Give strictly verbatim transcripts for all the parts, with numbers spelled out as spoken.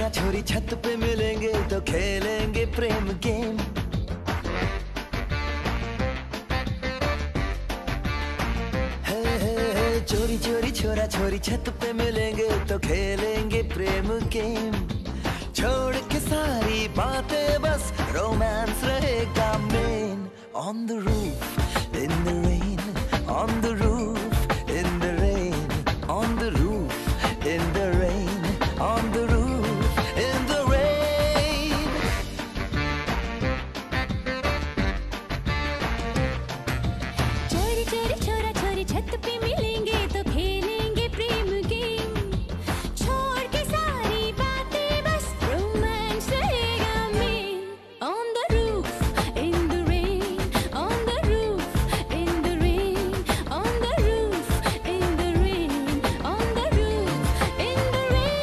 छोरा छोरी छत पे मिलेंगे तो खेलेंगे प्रेम गेम। हे हे हे चोरी चोरी छोरा छोरी छत पे मिलेंगे तो खेलेंगे प्रेम गेम। छोड़ के सारी बातें बस रोमांस रहेगा मेन। On the roof, in the rain, on the roof, in the rain, on the roof, in the rain, on the roof, in the rain. चोरी चोरी छोरा छोरी छत पे मिलेंगे तो खेलेंगे प्रेम गेम। छोड़ के सारी बातें बस रोमांस रहेगा मेन। On the roof, in the rain, on the roof, in the rain, on the roof, in the rain, on the roof, in the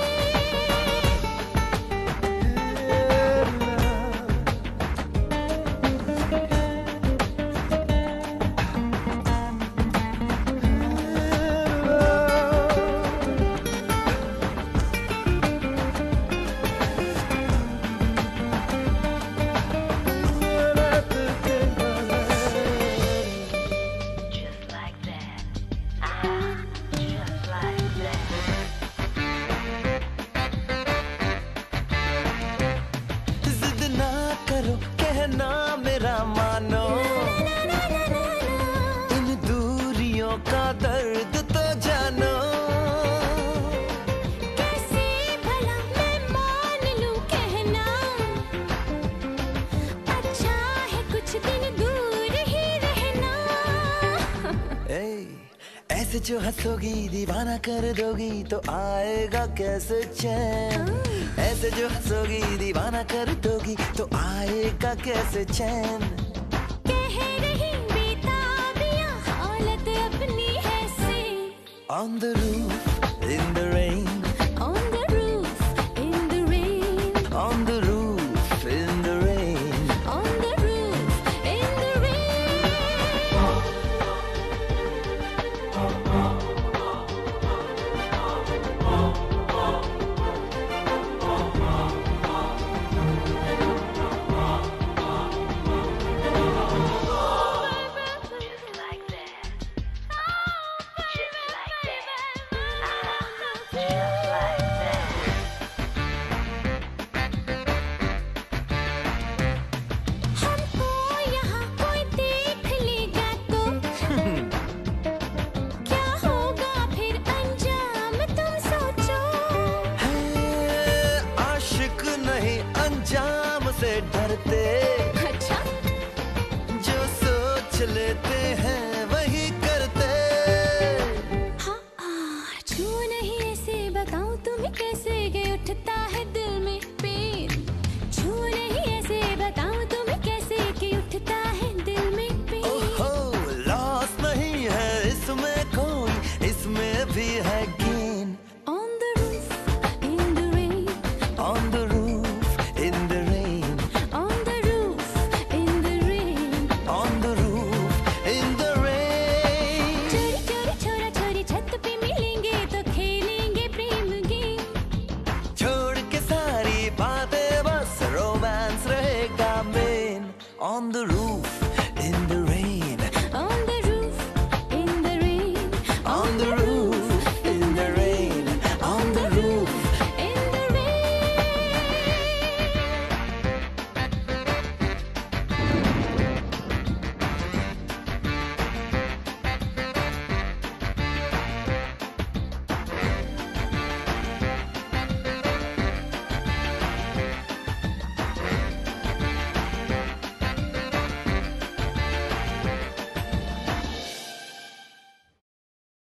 Just like that. Ah, just like that. जिद ना करो कहना मेरा मानो, इन दूरियों का दर्द तो जानो। कैसे भला मैं मान लूं कहना, अच्छा है कुछ दिन दूर ही रहना। ए, ऐसे जो हंसोगी दीवाना कर दोगी तो आएगा कैसे चैन। ऐसे जो हंसोगी दीवाना कर दोगी तो आएगा कैसे चैन। कह रही बेताबियां हालत अपनी है से। On the roof, in the rain, On the roof, in the rain, on the roof, in the rain. on the roof, in the rain. Just like that. Just like that. Ah, just like that. हमको यहाँ कोई देख लेगा तो क्या होगा फिर अंजाम तुम सोचो। है, आशिक नहीं अंजाम से डरते, अच्छा जो सोच लेते हैं